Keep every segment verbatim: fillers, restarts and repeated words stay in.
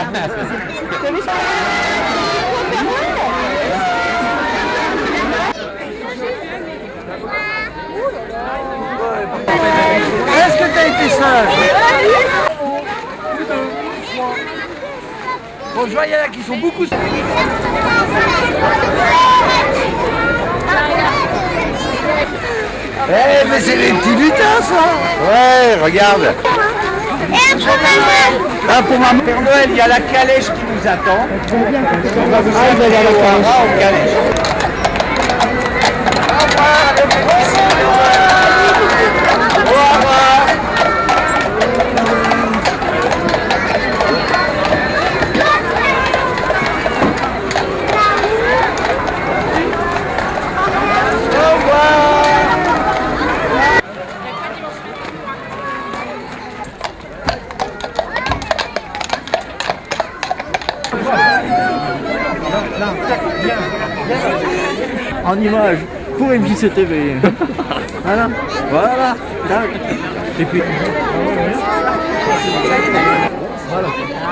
Est-ce que t'as été sage? Bon, je vois, il y en a qui sont beaucoup. Eh, mais c'est les petits lutins, ça. Ouais, regarde. Ah, pour maman. Père Noël, il y a la calèche qui nous attend. On va vous servir au haras en calèche. Au revoir, le petit Noël. Au revoir. En image pour M J C T V. Voilà, voilà. Et puis. Voilà.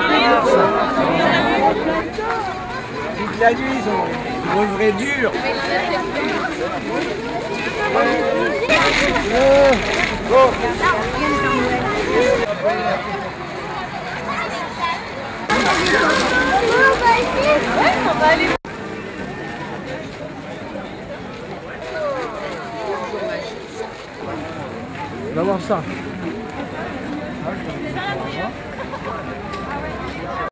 Toute la nuit, ils ont œuvré dur. On va aller. On va voir ça.